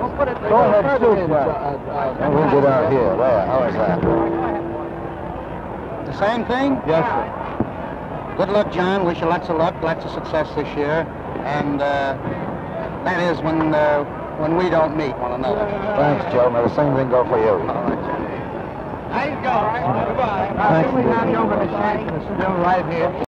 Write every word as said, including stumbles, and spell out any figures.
Go ahead, shoot, Jack. And we'll get out here. There, how is that? The same thing? Yes, sir. Good luck, John. Wish you lots of luck, lots of success this year. And uh, that is when uh, when we don't meet one another. Thanks, Joe. May the same thing go for you. All right, John. There you go. Goodbye. Thanks, Now, over the shake, still right here.